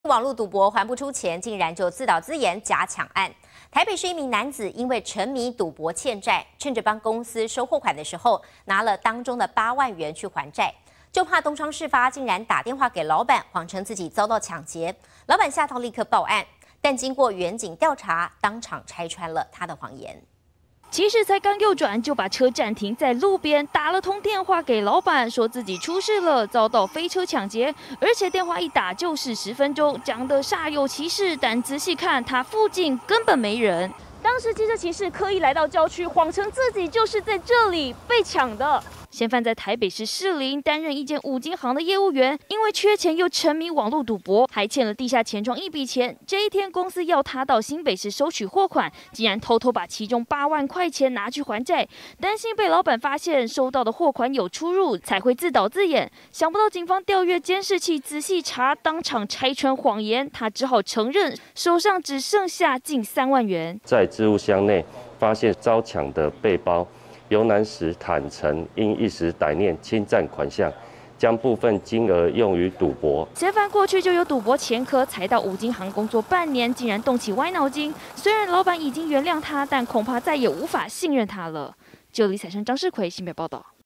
网络赌博还不出钱，竟然就自导自演假抢案。台北市一名男子因为沉迷赌博欠债，趁着帮公司收货款的时候，拿了当中的8万元去还债，就怕东窗事发，竟然打电话给老板，谎称自己遭到抢劫。老板吓到立刻报案，但经过远警调查，当场拆穿了他的谎言。 其实才刚右转，就把车暂停在路边，打了通电话给老板，说自己出事了，遭到飞车抢劫，而且电话一打就是10分钟，讲得煞有其事。但仔细看，他附近根本没人。当时机车骑士刻意来到郊区，谎称自己就是在这里被抢的。 嫌犯在台北市士林担任一间五金行的业务员，因为缺钱又沉迷网络赌博，还欠了地下钱庄一笔钱。这一天，公司要他到新北市收取货款，竟然偷偷把其中8万块钱拿去还债，担心被老板发现收到的货款有出入，才会自导自演。想不到警方调阅监视器，仔细查，当场拆穿谎言，他只好承认手上只剩下近3万元。在置物箱内发现遭抢的背包。 游南时坦承因一时歹念侵占款项，将部分金额用于赌博。嫌犯过去就有赌博前科，才到五金行工作半年，竟然动起歪脑筋。虽然老板已经原谅他，但恐怕再也无法信任他了。就李彩生、张世奎新北报道。